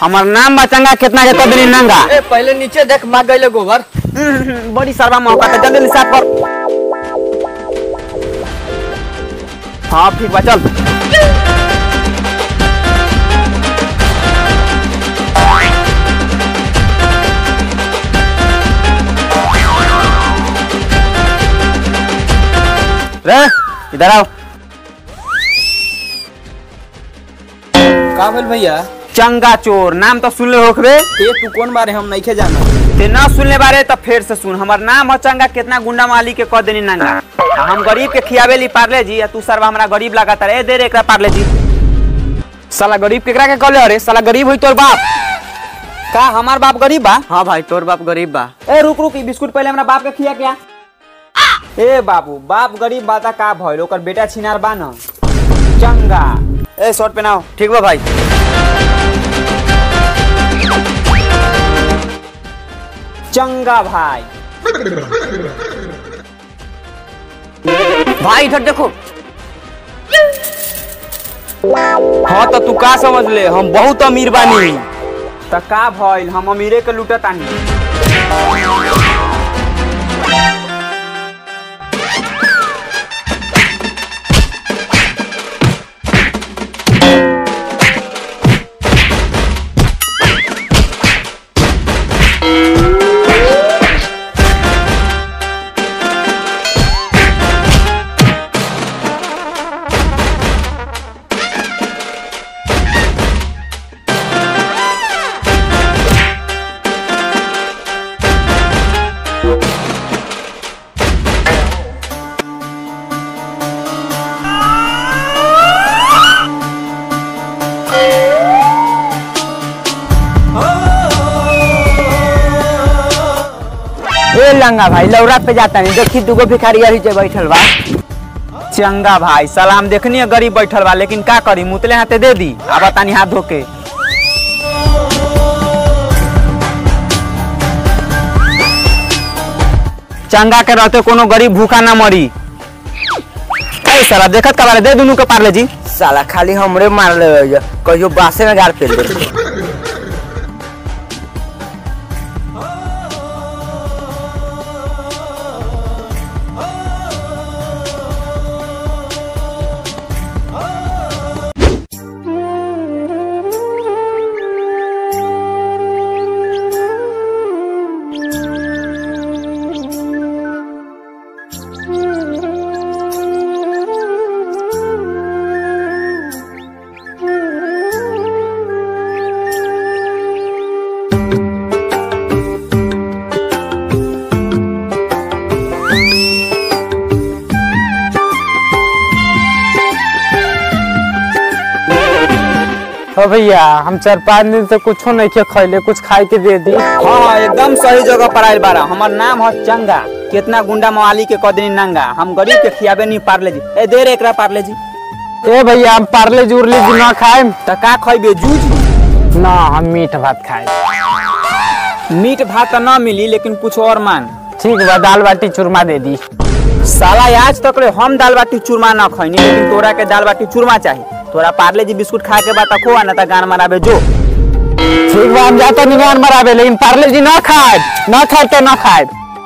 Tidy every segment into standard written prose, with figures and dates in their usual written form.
हमार नाम बचंगा कितना के कदनी नंगा। ए पहले नीचे देख मार गइले गोबर। बड़ी सरवा मौका है, जल्दी साफ कर। हाँ ठीक बा चल। रे इधर आओ। का भेल भैया? चंगा चोर नाम तो सुन ले होखबे। ए तू कौन बारे हम नहीं जाना। ते ना सुनले बारे तो फिर से सुन। हमार नाम है चंगा कितना गुंडा माली के कह देनी नंगा। हम गरीब के खियावे ली पार्ले जी, तू सरवा हमरा गरीब लगाता रे। दे रे एकरा पार्ले जी। साला गरीब केकरा के कहले अरे? साला गरीब होई तोर बाप का? हमार बाप गरीब बा? हाँ भाई तोर बाप गरीब बा। ए रुक रुक, बिस्कुट पहले हमरा बाप के खिया क्या? ए बाबू बाप गरीब बाता का भइल? ओकर बेटा छिनार बा न चंगा। ए शर्ट पहनाओ। ठीक बा भाई। चंगा भाई। भाई इधर देखो। हाँ तो तू का समझ ले हम बहुत अमीर बानी। त का भइल? हम अमीरे के लूटतानी। ए लंगा भाई लौरा पे जाता नहीं, देखी दुगो भिखारी यही जे बैठल बा। चंगा भाई सलाम देखनी है गरीब बैठल बा, लेकिन का करी मुतले हाथे दे दी। अब बतानी हाथ धोके। चंगा के रहते कोनो गरीब भूखा ना मरी। ए साला देखत का बारे? दे दुनू के पार्ले जी। साला खाली हमरे मार ले कहियो बासे में गाड़ पे ले। भैया हम 4-5 दिन से कुछ नहीं के खैले, कुछ खाए के दे दी। हाँ एकदम सही जगह पर आयल बारा। हमार नाम है चंगा कितना गुंडा मवाली के कदनी नंगा। हम गरीब के खियाबे नहीं पार्ले जी। ए दे रे एकरा पार्ले जी। ए भैया हम पार्ले जुरली जी ना खाए। त का खइबे? जूझ ना हम मीठ भात खाए। मीठ भात तो ना मिली, लेकिन कुछ और मांग। ठीक बा, दाल बाटी चूरमा दे दी। साला आज तक रे हम दाल बाटी चूरमा ना खइनी, लेकिन तोरा के दाल बाटी चूरमा चाहिए। तोरा पार्ले जी बिस्कुट खा के बात खो ना त गान मराबे जो। ठीक बा हम जाता नहीं गान मराबे, लेकिन पार्ले जी ना खाए तो ना खाए।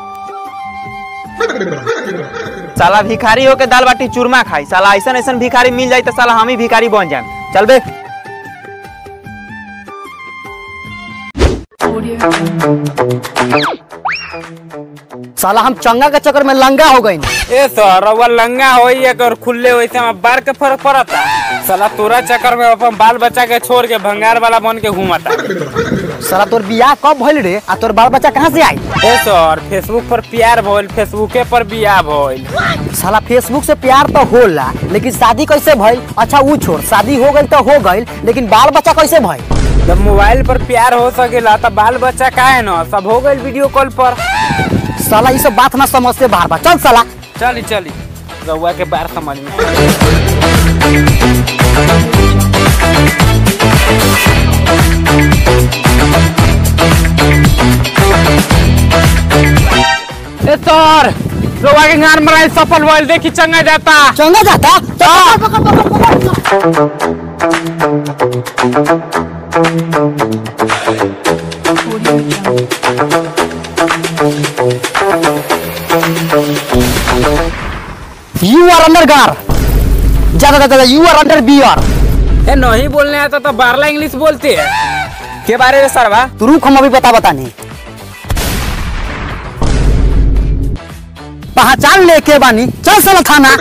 साला भिखारी होके दाल बाटी चूरमा खाई। साला ऐसा ऐसा भिखारी मिल जाए तो साला हम ही भिखारी बन जाए। चल बे। साला हम चंगा के चक्कर में लंगा हो गई। ए सर रउआ लंगा होई और खुले वैसे में बार के फर्क पड़ता। साला तोरा चक्कर में अपन बाल बच्चा के छोड़ के भंगार वाला बन के घूमता। साला तोर बियाह कब भइल रे? आ तोर बाल बच्चा कहाँ से आई? ए सर फेसबुक पर प्यार भइल, फेसबुके पर बियाह भइल। साला फेसबुक से प्यार तो होला, लेकिन शादी कैसे भइल? अच्छा वो छोड़, शादी हो गई तो हो गई, लेकिन बाल बच्चा कैसे भइल? जब मोबाइल पर प्यार हो सकेला तो बाल बच्चा काहे न सब हो गई वीडियो कॉल पर। साला ये सब बात ना समझते बार बार। चल साला चली रउआ के बार समझ में। ए सर रउआ के गान मराई सफल भइल, देखी चंगा जाता। चंगा जाता? यू आर अंडर गार, ज्यादा यू आर अंडर बियर। ए नहीं बोलने आता तो बारला इंग्लिश बोलते है। के बारे में सरवा तू रुक, हम अभी बता नहीं। पहचान ले के बानी, चल साला थाना।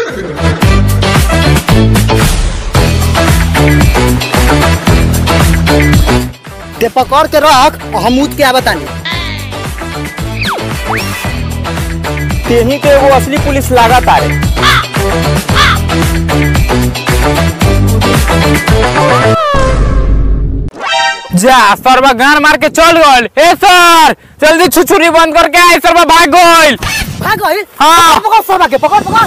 ते पकड़ के रख, हम उठ के बतानी। तेही के वो असली पुलिस लागत आ रे। जा सरवा गान मार के चल गल। ए सर जल्दी छुछुरी बंद करके आए, सरवा भाग गइल। भाग गइल? हाँ। पकड़ सरवा के, पकड़।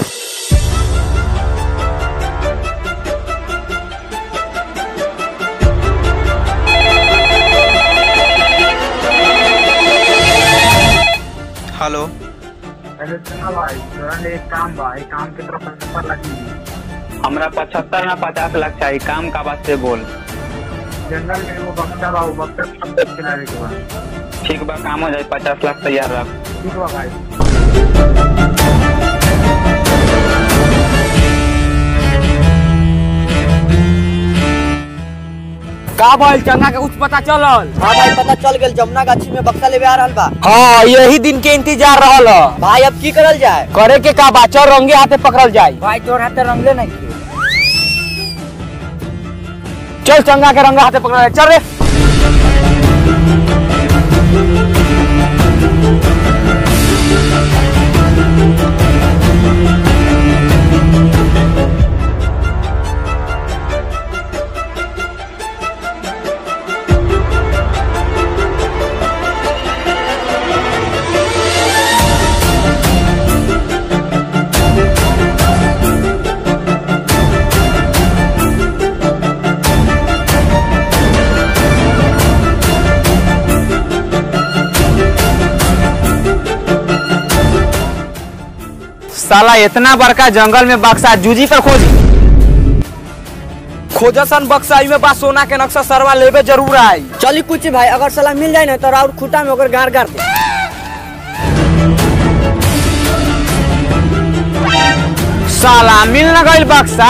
हेलो, अरे सुना भाई, तोरा ले एक काम बा, एक काम के तरफ नंबर लगी। हमरा 75 ना 50 लाख चाहिए। काम का बात से बोल। जंगल में वो बक्सा बा, वो बक्सा सब खिलाने के बाद। ठीक बा, काम हो जाए। 50 लाख तैयार रख। ठीक बा भाई। का भाई चंगा के कुछ पता चलल? हाँ भाई, पता चल गेल, जमुना गाछी में बक्सा लेवे आ रहल बा। हाँ, यही दिन के इंतजार रहल। भाई अब की करल जाए? करे के का बा, चल रंगे हाथे पकड़ल जाए। भाई तोर हाथे रंगले नहीं के। चल चंगा के रंगा हाथे पकड़, चल रे। साला इतना बड़का जंगल में बक्सा जूजी पर खोजी। खोजसन बक्सा में बा सोना के नक्शा, सरवा लेवे जरूर आई। चली कुछ भाई, अगर साला मिल जाए ना तो राउर खूटा में ओकर गाड़ गाड़ दे। साला मिल न गइल बक्सा।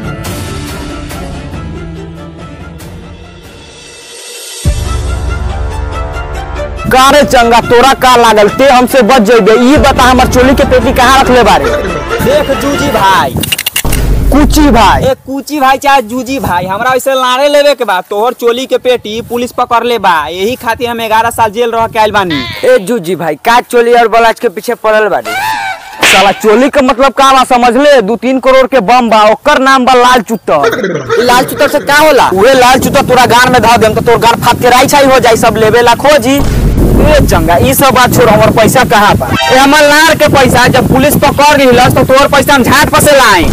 कारे चंगा, तोरा का लागल? ते हमसे बच जाइबे। ये बता हमर चोली के पेटी कहाँ रखले बारे? देख जूजी भाई, कुची भाई। ए कुची भाई चाहे जूजी भाई, हमरा ऐसे लारे लेवे के बा। तोहर चोली के पेटी पुलिस पकड़ ले बा, यही खातिर हम 11 साल जेल रह के आइल बानी। ए जूजी भाई, का चोली और बलाच के पीछे पड़ल बाड़ी? साला चोली का मतलब का बा समझ ले? 2-3 करोड़ के बम बा, ओकर नाम बा लाल चुतर। लाल चुतर से क्या होला? उहे लाल चुतर तोरा गान में धा देम तो तोर गान फाट के राई छाई हो जाई, सब लेवे ला खोजी। ए चंगा, ई सब बात छोड़, हमर पैसा कहाँ बा? ए हमर लार के पैसा जब पुलिस पकड़ लिहलस तो तोहर पैसा हम झाट पर से लाई।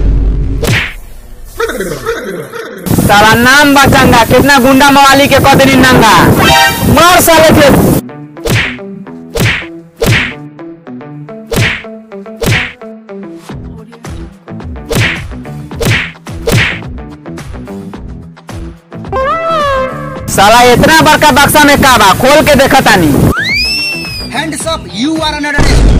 साला नाम बा चंगा, कितना गुंडा मवाली के कह देनी नंगा। मार साले के। साला इतना बड़का बक्सा में का बा, खोल के देखा तानी। Hands up, you are under arrest.